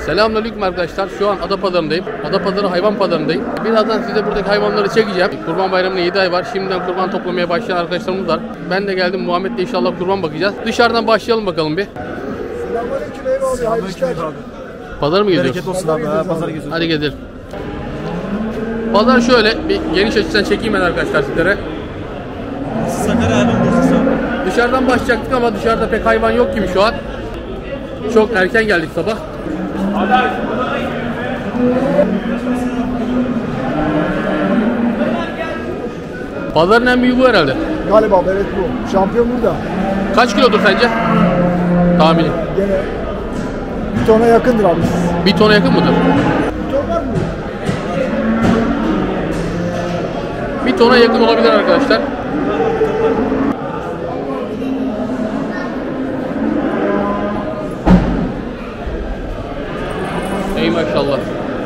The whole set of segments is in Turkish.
Selamünaleyküm arkadaşlar. Şu an Adapazarı'ndayım. Adapazarı hayvan pazarındayım. Birazdan size buradaki hayvanları çekeceğim. Kurban Bayramı'na 7 ay var. Şimdiden kurban toplamaya başlayan arkadaşlarımız var. Ben de geldim. Muhammed'le inşallah kurban bakacağız. Dışarıdan başlayalım bakalım bir. Selamünaleyküm eyvallah. Hayırlı işler. Pazar mı geziyoruz? Bereket olsun abi. Pazara geziyoruz. Hadi gezelim. Pazar şöyle. Bir geniş açıdan çekeyim ben arkadaşlar sizlere. Sakarya hayvan borsası. Dışarıdan başlayacaktık ama dışarıda pek hayvan yok gibi şu an. Çok erken geldik sabah. Pazarın en büyüğü bu herhalde. Galiba evet bu. Şampiyon burada. Kaç kilodur sence? Tahmini. Gene bir tona yakındır abi. Bir tona yakın mıdır? Bir ton var mı? Bir tona yakın olabilir arkadaşlar. Ey maşallah.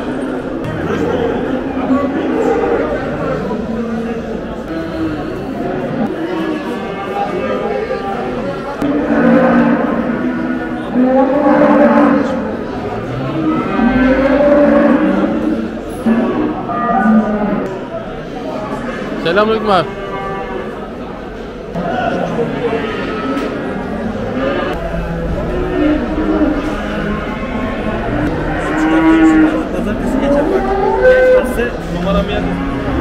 Selamünaleyküm abi. Pazartesi geçer bak. Geçmezse numaramı yazın.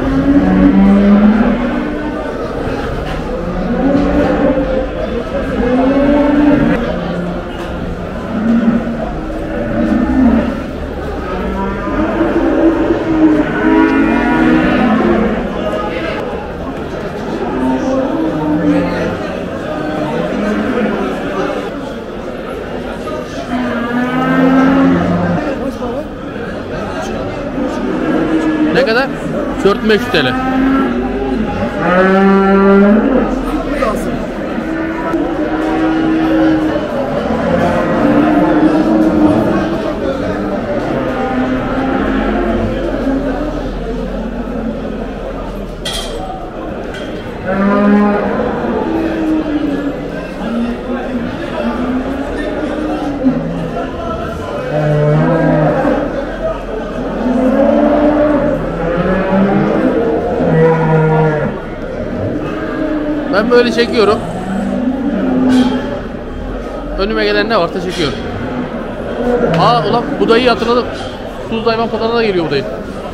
Ne kadar? 4500 TL. Ben böyle çekiyorum. Önüme gelen ne varsa çekiyorum. Aa ulan bu dayıyı hatırladım. Tuzlu hayvan pazarına da geliyor bu dayı.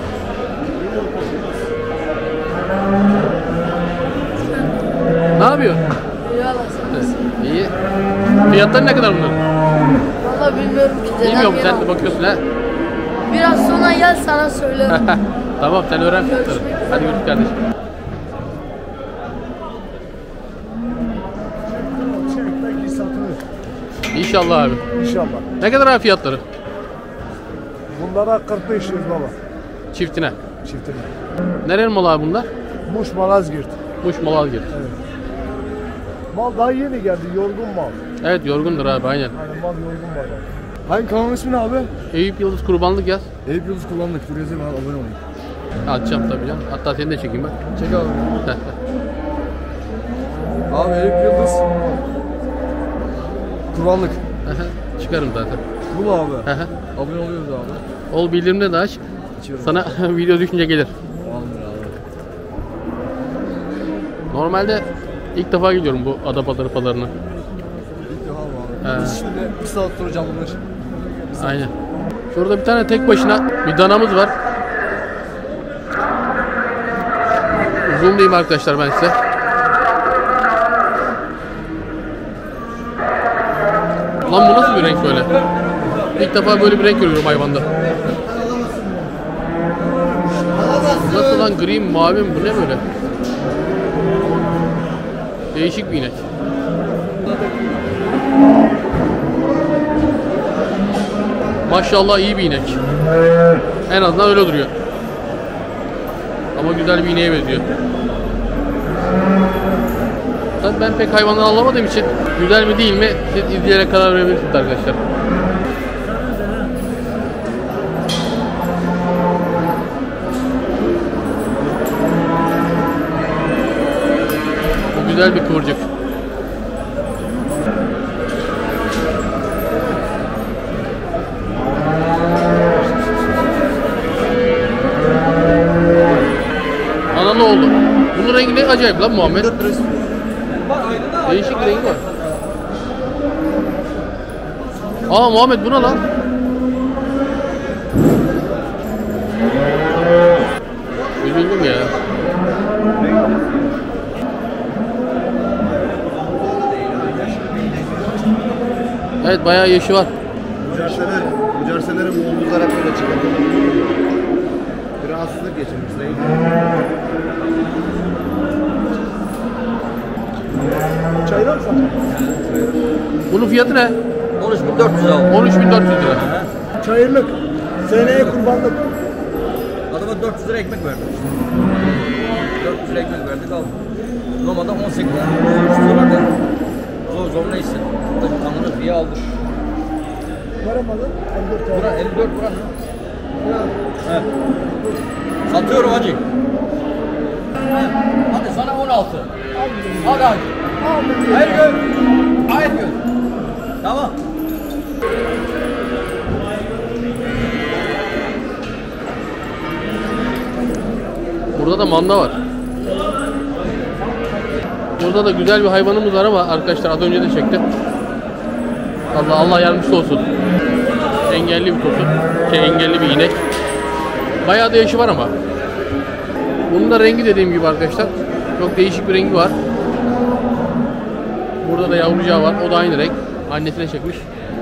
Ne yapıyor? İyi. Fiyatları ne kadar bunların? Valla bilmiyorum ki. Bilmiyorum, sen de bakıyorsun ha. Biraz sonra gel sana söylerim. Tamam, sen öğren fiyatları. Hadi görüşürüz kardeşim. Çelikler satılır. İnşallah abi. İnşallah. Ne kadar abi fiyatları? Bunlara 45 lira baba. Çiftine. Çiftine. Nerenin malı abi bunlar? Muş Malazgirt. Muş Malazgirt. Evet. Mal daha yeni geldi. Yorgun mal. Evet, yorgundur abi, aynen. Yani mal yorgun mal. Hangi kanalın ismi ne abi? Eyüp Yıldız kurbanlık yaz. Eyüp Yıldız kullandık. Dur yazayım abi, abone olayım. Atacağım tabii canım. Hatta seni de çekeyim ben. Çek abi. Abi Eyüp Yıldız kurbanlık. Çıkarım zaten. Bu mu abi? Abone oluyoruz abi. Ol, bildirimde de aç. Açıyorum. Sana video düşünce gelir. Tamamdır abi. Normalde ilk defa gidiyorum bu Adapazarı pazarına. İlk defa mı abi? He. Biz şimdi bir saat sonra canlanır. Aynen. Şurada bir tane tek başına bir danamız var. Zoomlayayım arkadaşlar ben size. Lan bu nasıl bir renk böyle? İlk defa böyle bir renk görüyorum hayvanda. Nasıl lan, gri mi, mavi mi, bu ne böyle? Değişik bir inek. Maşallah iyi bir inek. En azından öyle duruyor. Ama güzel bir ineğe benziyor. Tabii ben pek hayvandan anlamadığım için güzel mi değil mi siz izleyerek karar verebilirsiniz arkadaşlar. Bu güzel bir kıvırcık. Bunun rengi ne acayip lan Muhammed. Değişik bir rengi var. Aa Muhammed buna lan. Üzüldüm ya. Evet bayağı yaşı var. Bu cerseleri boğuldular hep öyle çıkardı. Bir rahatsızlık geçirmiş. Çaylar mı satın? Bunun fiyatı ne? 13.400 aldım. 13.400 lira. Çayırlık. Seneye kurbanlık. Adama 400 lira ekmek verdik. 400 lira ekmek verdik aldım. Normalde 18 lira. 13 lira. Zor neyse. Kanını diye aldık. Varamadı. 54 tane. Bura 54 bura. He. Satıyorum hacı. Hadi sana 16. Hadi hadi. Hayır gör. Hayır gör. Tamam. Burada da manda var. Burada da güzel bir hayvanımız var ama arkadaşlar az önce de çektim. Allah yardımcısı olsun. Engelli bir tosun. Engelli bir inek. Bayağı da yaşı var ama. Bunun da rengi dediğim gibi arkadaşlar. Çok değişik bir rengi var. Burada da yavrucağı var. O da aynı renk. Annesine çekmiş.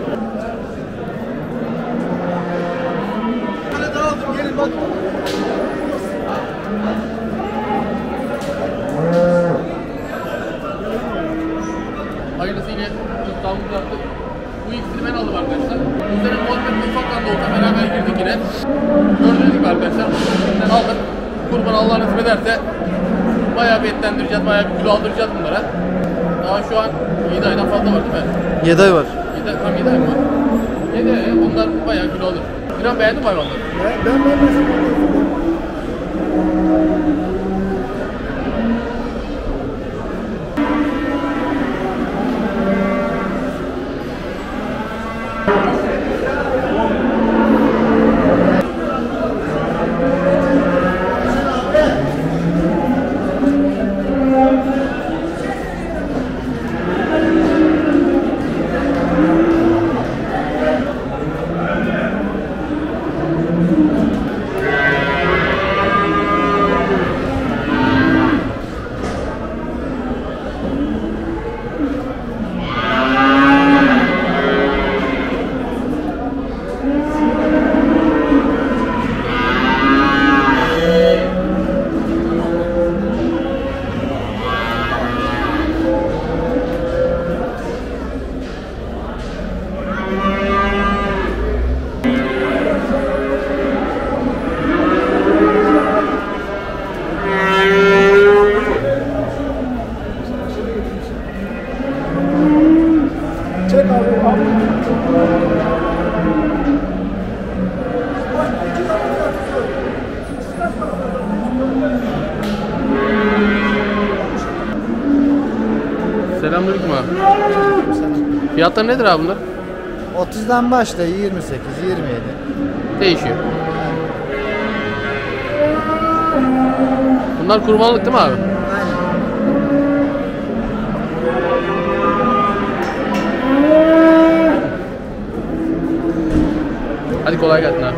Hayırlısıyla İstanbul'da yaptık. Bu ikisini ben aldım arkadaşlar. Bu sene Muhammed Mutfak'tan da olsa beraber girdik yine. Gördüğünüz gibi arkadaşlar. Ben aldım. Kurban Allah nasip ederse bayağı bir etlendireceğiz, bayağı bir kilo aldıracağız bunlara. Daha şu an 7 aydan fazla var değil mi? 7 ay var. 7 ay mı var? 7 ay. Bunlar bayağı kilo alır. İnan beğendin mi hayvanları? Ben mesela çek abi. Selamünaleyküm abi. Fiyatları nedir abi bunlar? 30'dan başla 28, 27. Değişiyor. Bunlar kurbanlık değil mi abi? Hadi kolay gelsin abi.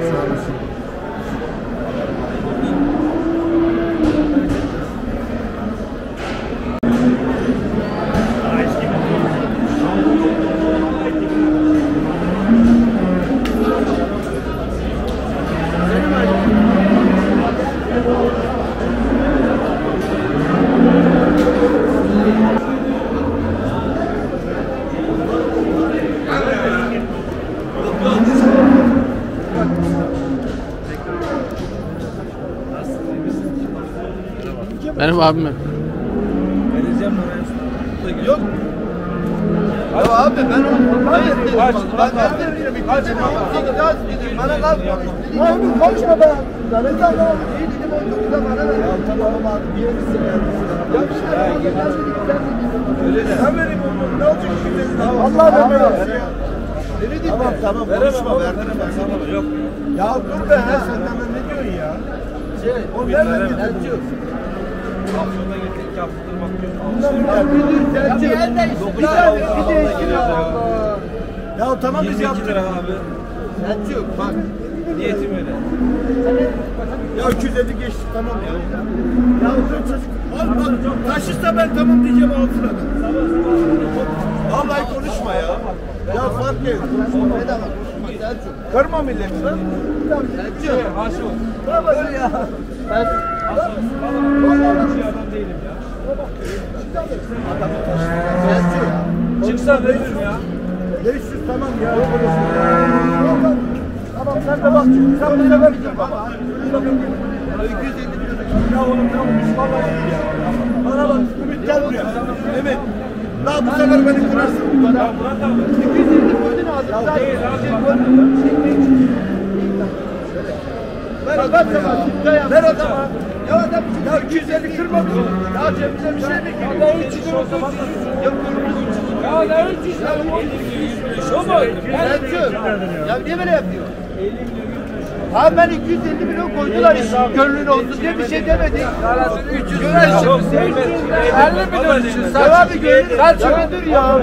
Benim abim ben. Yok. Ya abi ben onu bana kalkma. Abi konuşma be. Ben ne zaman iyi dedim o da bana ne? Tamam abi bir yerisin ya. Ya bir şey öyle de. Ben vereyim onu. Ne olacak şimdi? Allah vermez ya. Tamam konuşma verdim ben sana. Yok. Ya dur be. Sen bana ne diyorsun ya? O nereden getiriyor? Afyon'da getiriyor. yaptırmak yok. Ya tamam biz 22 yaptık. lira abi. Selçuk bak. Niyetim öyle. Ya 250 geçtik tamam ya. Ya dur çocuk. Al bak taşırsa ben tamam diyeceğim altına da. Vallahi konuşma ya. Ya fark et. Ne demek? Kırma milleti lan. Selçuk. Aşık. Bravo ya. Ben Adam değilim ya. Selçuk. Çıksa veririm ya. 500 tamam ya. Tamam sen de bak. Sen bize ver. 250 ya oğlum tamam. Vallahi iyi ya. Bana bak. Ümit gel buraya. Mehmet. Daha bu sefer beni kırarsın. Ya Murat abi. 250 koydun ağzını. Ya değil abi. Ver o zaman. Ver o zaman. Ya adam ya 250 kırma. Ya cebimize bir şey mi giriyor? Ya 300 lira olsa ya ne 300 lira? Şu mu? Selçuk. Ya niye böyle yapıyor? Abi ben 250 milyon koydular iş gönlün olsun diye bir şey demedik. 300 lira Yok, şimdi. 50 milyon için. Abi gönlün. Selçuk dur ya.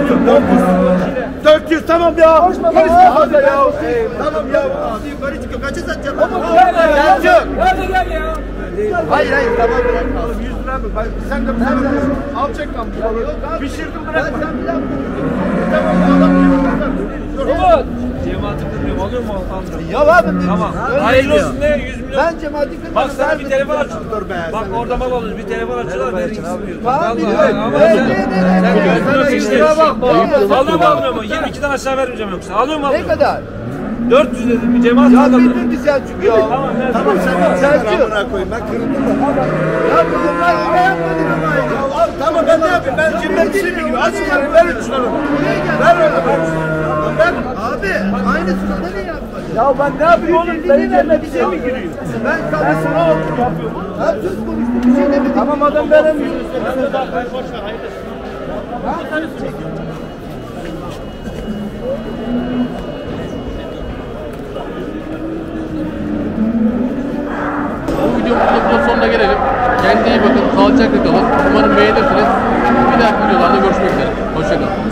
400 tamam ya. Konuşma ya. Tamam ya. Yukarı çıkıyor. Kaça satacağım? Selçuk. Hadi gel ya. Hayır tamam bırak. 100 lira mı? Sen de al çek lan. Pişirdim bırakma. Tamam adam Umut. Cemaati kırmıyorum. Alıyor mu amca? ya abi. Tamam. Öyle Hayırlı diyor. olsun ne? 100 milyon. Ben cemaati kırmadım. Bak sana bir telefon açın. Dur be. Bak orada mal alıyoruz. Bir telefon açıyorlar. Verin gitmiyoruz. Tamam, biliyorum. Ama Evet, sen evet, gözüne evet. işte. Kusura bakma. Alıyor mu almıyor mu? 22'den aşağı vermeyeceğim yoksa. Alıyor mu Ne almıyor mu? kadar? 400 dedim. Bir cemaat Ya alıyor. bildim ki Selçuk ya. Tamam sen Selçuk. Ben kırıldım da. Ya bunlar öyle yapmadın ama ya. Tamam ben ne yapayım? Ben cimri bir şey mi gibi? Aç şunları ver 3 lira. Ver öyle ver. Ben abi aynısını da ne yapmadın? Ya ben ne yapayım oğlum? Senin cebine bir şey mi giriyor? Ben sana oturup yapıyorum. Ya söz konuştum bir şey demedim. Tamam adam veremiyor. Ben de bak boş ver hayırlısı. Bu videomuzun da sonuna gelelim. Kendinize iyi bakın. Sağlıcakla kalın. Umarım beğenirsiniz. Bir dahaki videolarda görüşmek üzere. Hoşçakalın.